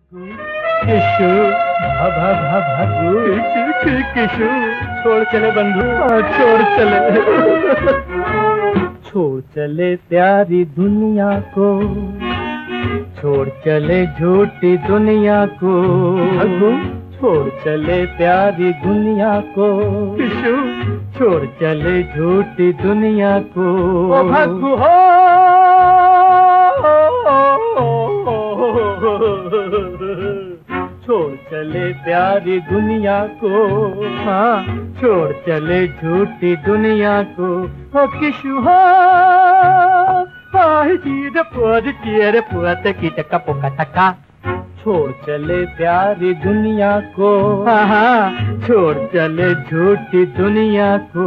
किशु किशु छोड़ चले बंधु, छोड़ चले छोड़ चले प्यारी दुनिया को, छोड़ चले झूठी दुनिया को, छोड़ चले प्यारी दुनिया को, किशु छोड़ चले झूठी दुनिया को। ओ भगु हो छोड़ चले प्यारी दुनिया को, हाँ छोड़ चले झूठी दुनिया को। हो किशु हो चीर पोद चीर पोत कीटका पोका टका, छोड़ चले प्यारी दुनिया को, हाँ छोड़ चले झूठी दुनिया को।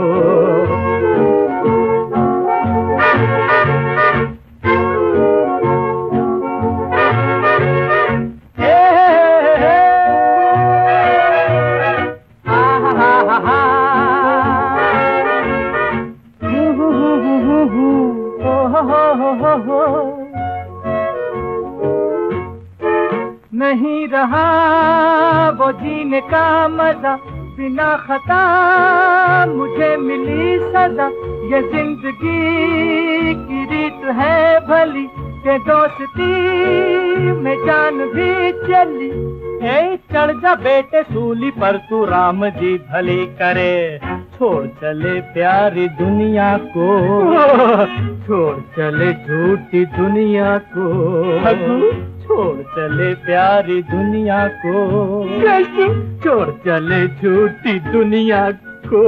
नहीं रहा वो जीने का मजा, बिना खता मुझे मिली सजा। ये जिंदगी की रीत है भली, के दोस्ती में जान भी चली। ए चढ़ जा बेटे सूली पर, तू राम जी भली करे। छोड़ चले प्यारी दुनिया को, छोड़ चले झूठी दुनिया को। छोड़ चले प्यारी दुनिया को, छोड़ चले झूठी दुनिया को।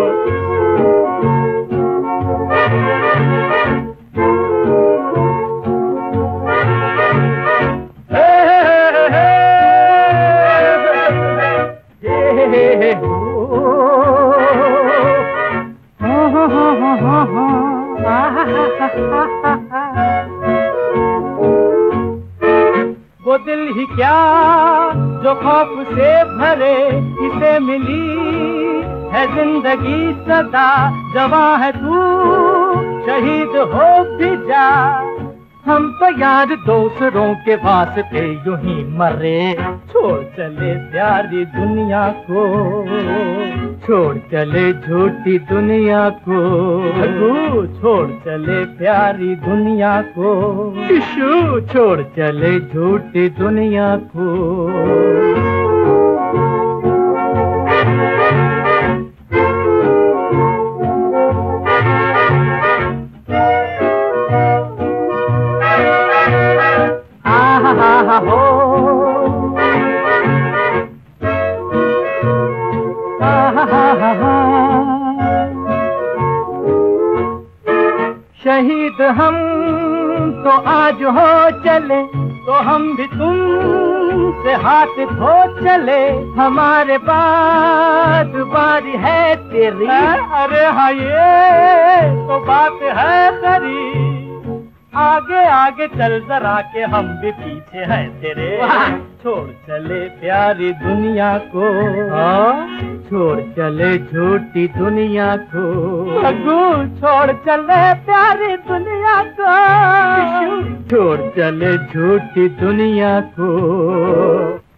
वो दिल ही क्या जो खौफ से भरे, इसे मिली है जिंदगी सदा। जवां है तू शहीद हो भी जा, हम तो यार दूसरों के वास्ते यूं ही मरे। छोड़ चले प्यारी दुनिया को, छोड़ चले झूठी दुनिया को। छोड़ चले प्यारी दुनिया को, किशु छोड़ चले झूठी दुनिया को। शहीद हम तो आज हो चले, तो हम भी तुम से हाथ धो चले। हमारे बाद बारी है तेरी, अरे हाँ ये तो बात है तेरी। आगे आगे चल जरा के हम भी पीछे हैं तेरे। छोड़ चले प्यारी दुनिया को, छोड़ चले झूठी दुनिया को। छोड़ चले प्यारी दुनिया को, छोड़ चले झूठी दुनिया को।